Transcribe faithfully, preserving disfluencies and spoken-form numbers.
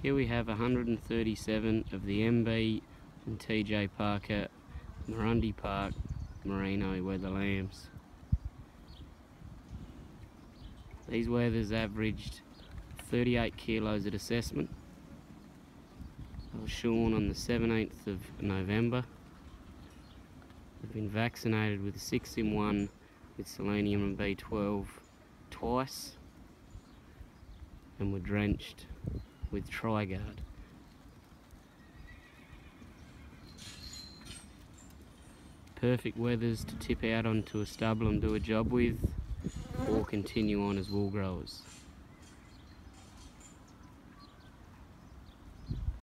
Here we have one hundred thirty-seven of the M B and T J Parker Marundi Park Merino weather lambs. These wethers averaged thirty-eight kilos at assessment. They were shorn on the seventeenth of November. They've been vaccinated with six in one with selenium and B twelve twice, and were drenched with Trigard. Perfect wethers to tip out onto a stubble and do a job with, or continue on as wool growers.